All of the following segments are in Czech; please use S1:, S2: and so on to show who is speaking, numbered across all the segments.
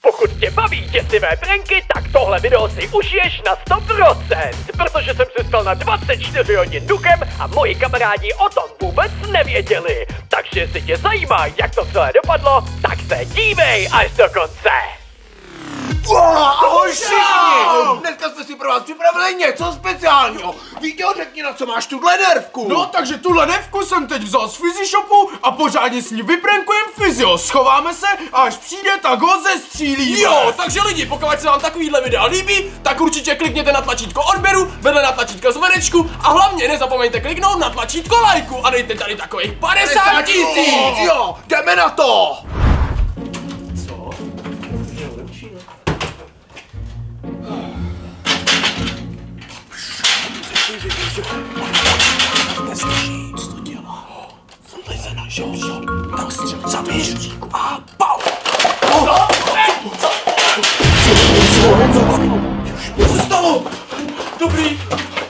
S1: Pokud tě baví děsivé pranky, tak tohle video si užiješ na 100%, protože jsem se stal na 24 hodin duchem a moji kamarádi o tom vůbec nevěděli. Takže jestli tě zajímá, jak to celé dopadlo, tak se dívej až do konce.
S2: Ahoj všichni! Dneska jsme si pro vás připravili něco speciálního. Vítěl, řekni, na co máš tuhle nervku.
S3: No, takže tuhle nervku jsem teď vzal z Physishopu a pořádně s ní vyprankujem Physio. Schováme se a až přijde, tak ho zestřílíme. Jo, takže lidi, pokud se vám takovýhle videa líbí, tak určitě klikněte na tlačítko odběru, vedle na tlačítko zvonečku a hlavně nezapomeňte kliknout na tlačítko lajku a dejte tady takových 50 000.
S2: Jo, jdeme na to!
S3: Neslyší, co to dělá? Vleze na žebřík, prostřel, zabij žebříku a pau! Co se stalo? Dobrý.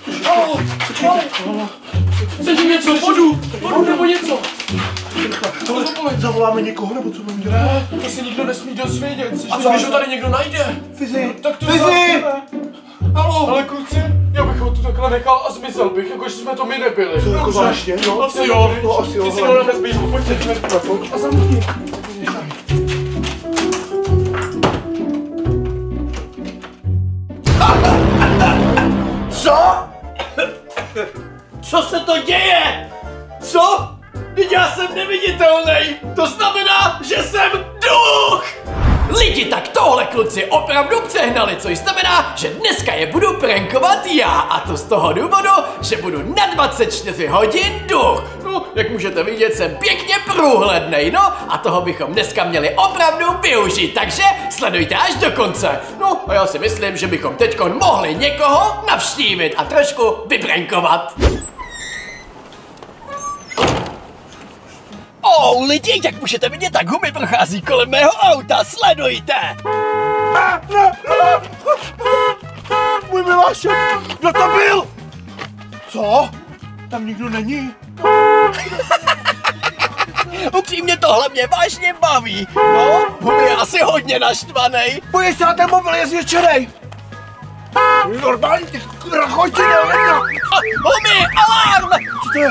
S3: Chce ti něco, vodu nebo něco?
S2: Zavoláme někoho, nebo co mám dělat?
S3: Ne, to se nikdo nesmí dozvědět. A co když ho tady někdo najde?
S2: Fizi!
S3: Tak to
S2: Fizi!
S3: Halo, ale kluci, já bych ho tu takhle nechal a zmizel bych, jakože jsme to my nebyli.
S2: To jako vážně, no?
S3: Asi jo.
S2: No, asi jo.
S3: Ty si ho nezbíš, pojďte, pojď. A zamkni.
S1: Co? Co se to děje? Co? Teď já jsem neviditelný. To znamená, že jsem duch! Lidi, tak tohle kluci opravdu přehnali, což znamená, že dneska je budu prankovat já, a to z toho důvodu, že budu na 24 hodin duch. No, jak můžete vidět, jsem pěkně průhlednej, no, a toho bychom dneska měli opravdu využít, takže sledujte až do konce. No, a já si myslím, že bychom teďkon mohli někoho navštívit a trošku vyprankovat. Lidi, jak můžete vidět, tak Humi prochází kolem mého auta, sledujte!
S2: Můj milášek, kdo to byl? Co? Tam nikdo není.
S1: Upřímně tohle mě vážně baví. No, Humi je asi hodně naštvanej.
S2: Bojíš se na ten mobil, je zvětšenej. Normálně, ty rachoči, nevěděl.
S1: Humi, alarm!
S2: Co to je?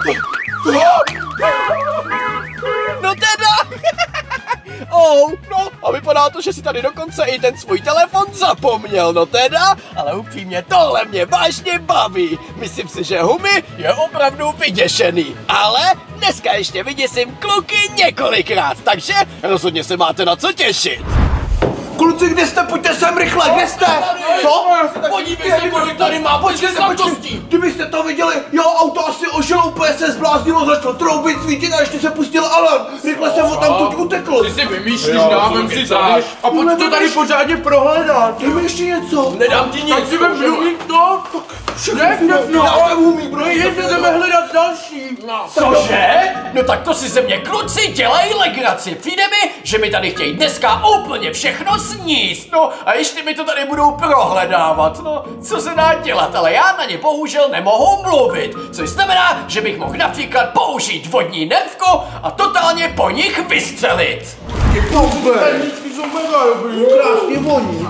S1: No teda! No a vypadá to, že si tady dokonce i ten svůj telefon zapomněl, no teda, ale upřímně tohle mě vážně baví. Myslím si, že Humi je opravdu vyděšený, ale dneska ještě vyděsím kluky několikrát, takže rozhodně se máte na co těšit.
S2: Kluci, kde jste? Pojďte sem rychle, kde jste? Co?
S3: Podívej se, kolik tady má, počkej sladkostí.
S2: Kdybyste to viděli, jo, auto asi ožilo, úplně se zbláznilo, začalo troubit, svítit a ještě se pustil alarm. Rychle jsem ho tam tuď utekl.
S3: Ty si vymýšlíš, dávám si záš. A pojď to tady pořádně prohledat.
S2: Dej mi ještě něco.
S3: Nedám ti nic. Tak si vem žluvík to.
S2: No, ale umí, bro.
S3: Jdeme hledat další.
S1: Cože? No tak to si ze mě kluci dělají legraci. Přijde mi, že mi tady chtějí dneska úplně všechno sníst. No a ještě mi to tady budou prohledávat. No, co se dá dělat, ale já na ně bohužel nemohu mluvit. Což znamená, že bych mohl například použít vodní nervku a totálně po nich vystřelit.
S2: Perničky jsou mega dobrý, krásně voní.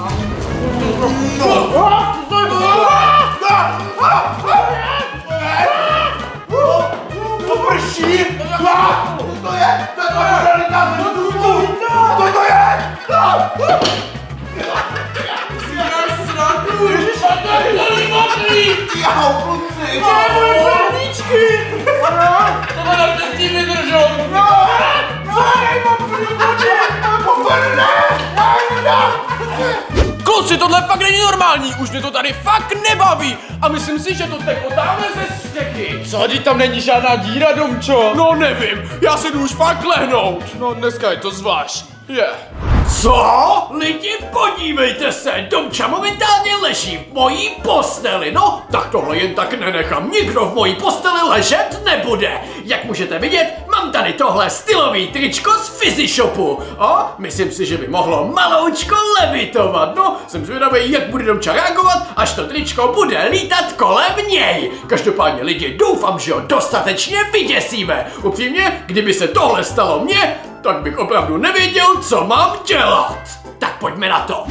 S2: To prší! Co to je? To je realita! Co to je?
S3: Si dáš srandu, ježiš, a to je tady mokrý!
S2: Jau, kluci!
S3: Moje perničky! Tohle nám teď tím vydržel! Kluci, tohle fakt není normální, už mě to tady fakt nebaví a myslím si, že to teko dáme ze stěchy. Co, teď tam není žádná díra, Domčo? No nevím, já se jdu už fakt lehnout. No dneska je to zvláštní.
S1: Co? Lidi, podívejte se, Domča momentálně leží v mojí posteli. No, tak tohle jen tak nenechám, nikdo v mojí posteli ležet nebude. Jak můžete vidět, mám tady tohle stylový tričko z Physishopu. A myslím si, že by mohlo maloučko levitovat. No, jsem zvědavý, jak bude Domča reagovat, až to tričko bude lítat kolem něj. Každopádně lidi, doufám, že ho dostatečně vyděsíme. Upřímně, kdyby se tohle stalo mně, tak bych opravdu nevěděl, co mám dělat. Tak pojďme na to.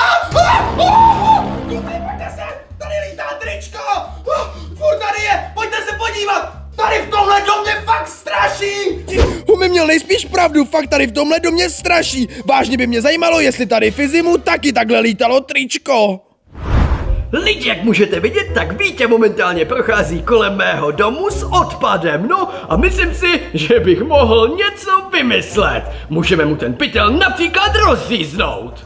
S2: Pojďte se, tady lítá tričko. Furt tady je, pojďte se podívat. Tady v tomhle domě fakt straší.
S4: Humi měl nejspíš pravdu, fakt tady v tomhle domě straší. Vážně by mě zajímalo, jestli tady v Izimu taky takhle lítalo tričko.
S1: Lidi, jak můžete vidět, tak Vítě momentálně prochází kolem mého domu s odpadem, no a myslím si, že bych mohl něco vymyslet. Můžeme mu ten pytel například rozříznout.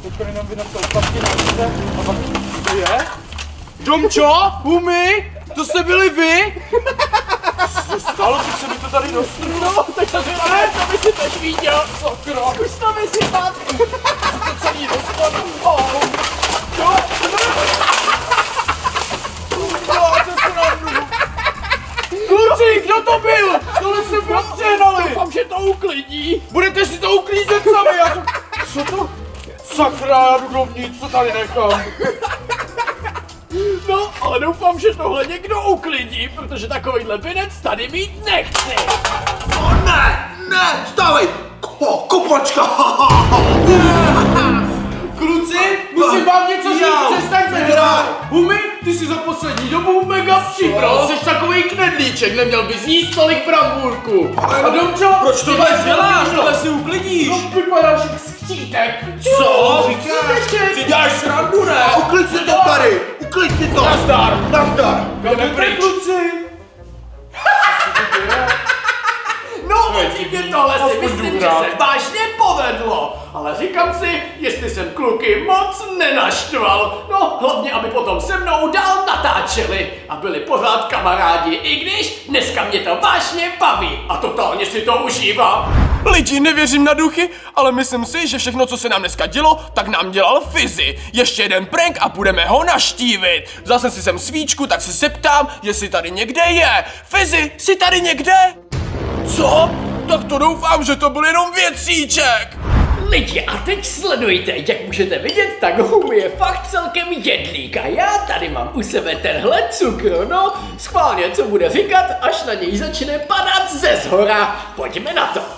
S3: Domčo, Humi, to jste byli vy? Ale teď se mi to tady dostalo.
S1: No, tak to by si teď viděl.
S3: Sakra.
S1: Zkus to vysypat.
S3: To celý dostalo. Kluci, kdo to byl? Tohle se přehnali.
S1: Doufám, že to uklidí.
S3: Budete si to uklízet sami, já to... Co to? Sakra, já jdu dovnitř, co tady nechám.
S1: No, ale doufám, že tohle někdo uklidí, protože takovýhle vinec tady mít nechci.
S2: Ne, stávej. Kupočka.
S3: Kluci, musím vám něco říct, přestaňte hrát. Humi, ty jsi za poslední dobu mega přibral, jsi takovej knedlíček, neměl bys jíst tolik brambůrku. A Domčo,
S2: proč to tak děláš?
S3: Tohle si uklidíš. No, vypadáš jak skřítek.
S2: Co? Ty děláš srandu, ne? Uklid si to tady. Uklid si to.
S3: Nazdar.
S2: Nazdar.
S3: Jdeme pryč. Kluci.
S1: No, upřímně tohle si myslím, že se vážně povedlo. Ale říkám si, jestli jsem kluky moc nenaštval. No, hlavně, aby potom se mnou dál natáčeli a byli pořád kamarádi, i když dneska mě to vážně baví a totálně si to užívám.
S3: Lidi, nevěřím na duchy, ale myslím si, že všechno, co se nám dneska dělo, tak nám dělal Fizzy. Ještě jeden prank a budeme ho naštívit. Zase si sem svíčku, tak se zeptám, jestli tady někde je. Fizzy, jsi tady někde? Co? Tak to doufám, že to byl jenom věcíček.
S1: Lidi, a teď sledujte, jak můžete vidět, tak Humi je fakt celkem jedlík a já tady mám u sebe tenhle cukr, no, schválně, co bude říkat, až na něj začne padat ze zhora. Pojďme na to.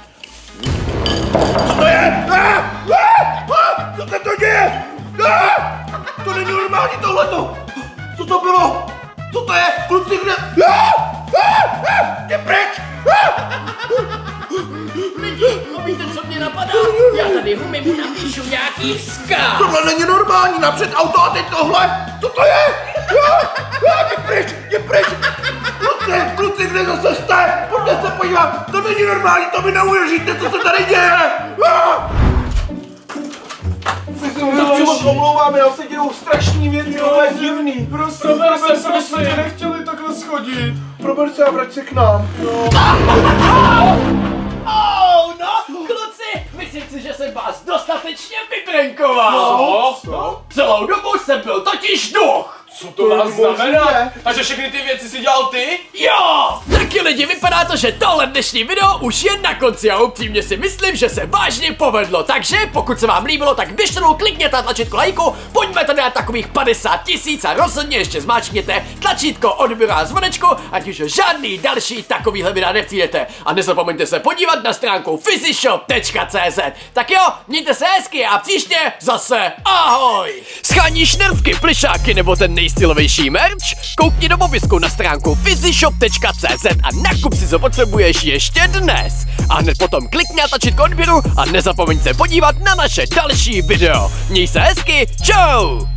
S2: Co to je? Co se to děje? To není normální tohleto. Co to bylo? Co to je? Kluci, kde? Jde pryč!
S1: Lidi, víte, co mě napadá? Já tady Humi mu napíšu nějaký vzkaz.
S2: Tohle není normální, napřed auto a teď tohle. Co to je? Jde pryč, jde pryč. Kluci, kde zase jste? Pojďte se podívat, to není normální, to mi neuvěříte, co se tady děje. Tak si moc omlouvám, já se dějou strašný věci, tohle je divný.
S3: Prostě jsme tě nechtěli takhle schodit.
S2: Prober se a vrať se k nám.
S1: No, kluci, myslím si, že jsem vás dostatečně vyprankoval.
S3: Co?
S1: Celou dobu jsem byl totiž duch.
S3: Co to má znamenat? Takže všechny ty věci si dělal ty?
S1: Jo! Taky lidi, vypadá to, že tohle dnešní video už je na konci a upřímně si myslím, že se vážně povedlo. Takže pokud se vám líbilo, tak běžte dolů, klikněte na tlačítko lajku, pojďme tady na takových 50 000 a rozhodně ještě zmáčkněte tlačítko odběru a zvonečku, ať už žádný další takovýhle videa nepřijdete. A nezapomeňte se podívat na stránku fizyshop.cz. Tak jo, mějte se hezky a příště zase ahoj! Sháníš nervky, plišáky nebo ten nejstylovější merch? Koukni do popisku na stránku fizyshop.cz a nakup si, co potřebuješ ještě dnes. A hned potom klikni na tlačítko odběru a nezapomeň se podívat na naše další video. Měj se hezky, čau!